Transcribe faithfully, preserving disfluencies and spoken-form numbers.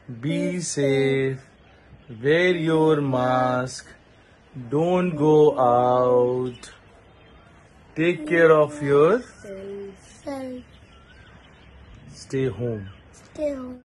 Be safe. Wear your mask. Don't go out. Take care of your. Self. Stay home. Stay home.